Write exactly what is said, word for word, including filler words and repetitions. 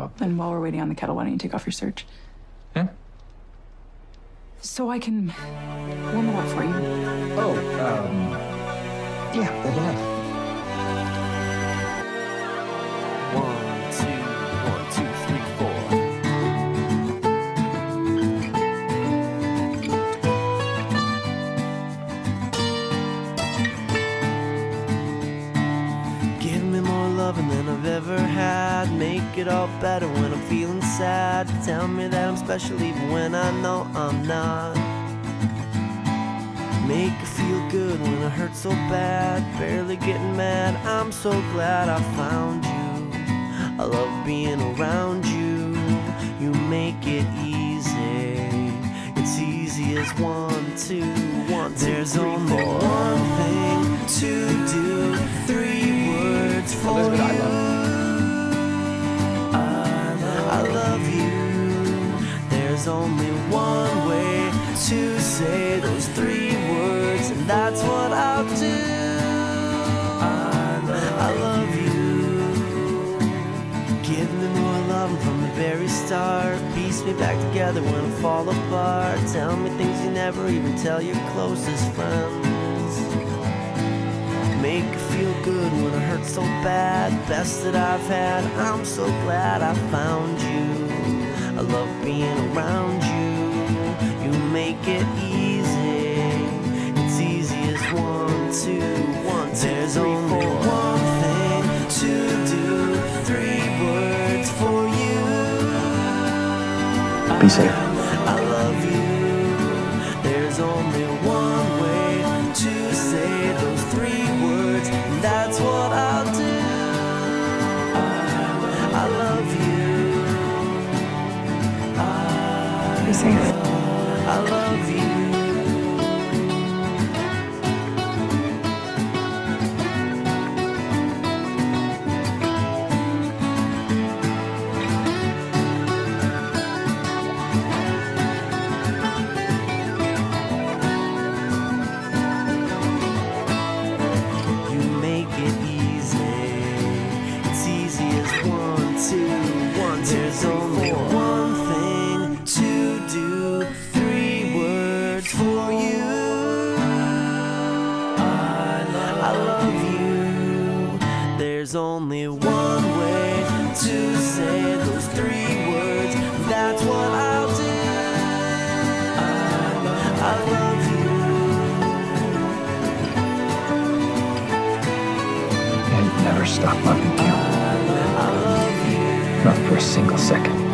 about. Then while we're waiting on the kettle, why don't you take off your search? Yeah? So I can warm it up for you. Oh, um... yeah, go ahead. One, two, one, two, three, four. Give me more loving than I've ever had. Make it all better when I'm feeling sad. Tell me that I'm special even when I know I'm not. Make it feel good when I hurt so bad. Barely getting mad, I'm so glad I found you. I love being around you. You make it easy. It's easy as one, two, one, two, There's three, only four. One thing to do. Three words for Elizabeth, you. I love I love you. There's only one way to say those three words, and that's what I'll do. I love, I love you. Give me more love from the very start. Piece me back together when I fall apart. Tell me things you never even tell your closest friends. Make it feel good when I hurt so bad. Best that I've had, I'm so glad I found you. I love being around you. You make it easy. It's easy as one, two, one, two, There's three, only four. One thing to do. Three words for you. Be safe. I love you. There's only one way to say those three words, and that's what I'll do. I love you. Be safe. I love you. You make it easy. It's easy as one, two, one, two, There's three, only four. One thing to do. Three words for you. I love, I love you. There's only one way to say those three words. That's what I'll do. I love, I love you. And never stop loving you. I love you. Not for a single second.